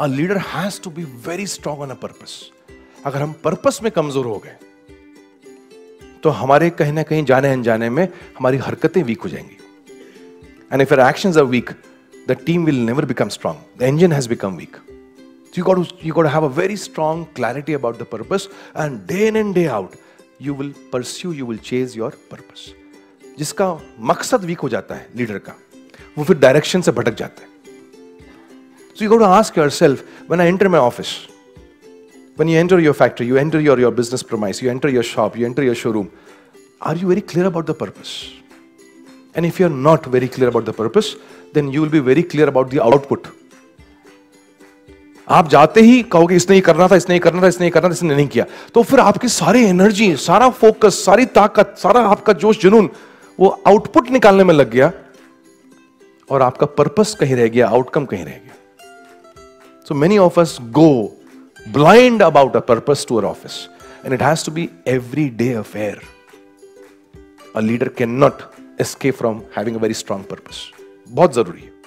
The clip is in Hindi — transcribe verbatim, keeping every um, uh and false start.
A leader has to be very strong on a purpose. अगर हम पर्पस में कमजोर हो गए तो हमारे कहीं ना कहीं जाने अनजाने में हमारी हरकतें वीक हो जाएंगी. And if our actions are weak, the team will never become strong. The engine has become weak. So you got to you got to have a very strong clarity about the purpose, and day in and day out, you will pursue, you will chase your purpose. जिसका मकसद वीक हो जाता है लीडर का, वो फिर डायरेक्शन से भटक जाता है. So you got to ask yourself, when I enter my office, when you enter your factory, you enter your, your business premise, you enter your shop, you enter your showroom, are you very clear about the purpose? And if you're not very clear about the purpose, then you will be very clear about the output. आप जाते ही कहोगे इसने ही करना था, इसने ही करना था, इसने ही करना था, इसने नहीं किया, तो फिर आपकी सारी एनर्जी, सारा फोकस, सारी ताकत, सारा आपका जोश जुनून वो आउटपुट निकालने में लग गया और आपका पर्पस कहीं रह गया, आउटकम कहीं रह गया. So many of us go blind about a purpose to our office, and it has to be everyday affair. A leader cannot escape from having a very strong purpose. बहुत जरूरी है.